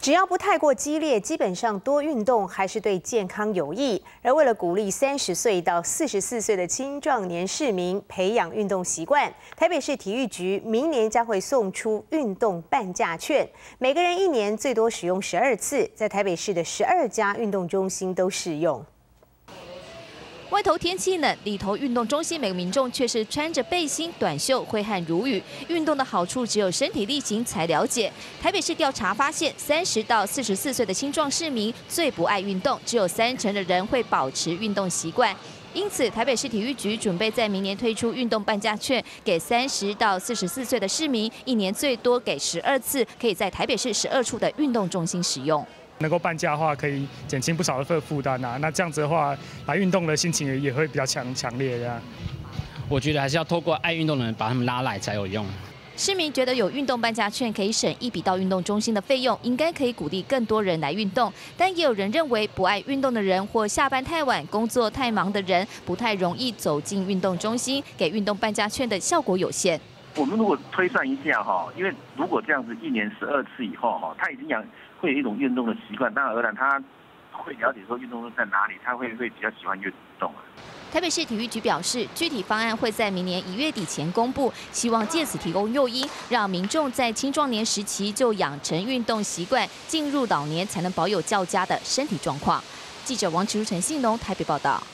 只要不太过激烈，基本上多运动还是对健康有益。而为了鼓励30岁到44岁的青壮年市民培养运动习惯，台北市体育局明年将会送出运动半价券，每个人1年最多使用12次，在台北市的12家运动中心都适用。 外头天气冷，里头运动中心每个民众却是穿着背心、短袖，挥汗如雨。运动的好处只有身体力行才了解。台北市调查发现，30到44岁的青壮市民最不爱运动，只有30%的人会保持运动习惯。 因此，台北市体育局准备在明年推出运动半价券，给30到44岁的市民，1年最多给12次，可以在台北市12处的运动中心使用。 能够半价的话，可以减轻不少的负担啊。那这样子的话，来运动的心情也会比较强烈这样。 我觉得还是要透过爱运动的人把他们拉来才有用。 市民觉得有运动半价券可以省一笔到运动中心的费用，应该可以鼓励更多人来运动。但也有人认为，不爱运动的人或下班太晚、工作太忙的人，不太容易走进运动中心，给运动半价券的效果有限。 我们如果推算一下哈，因为如果这样子1年12次以后哈，他已经会有一种运动的习惯，当然而然他会了解说运动在哪里，他会比较喜欢运动。 台北市体育局表示，具体方案会在明年1月底前公布，希望借此提供诱因，让民众在青壮年时期就养成运动习惯，进入老年才能保有较佳的身体状况。记者王启如、陈信农台北报道。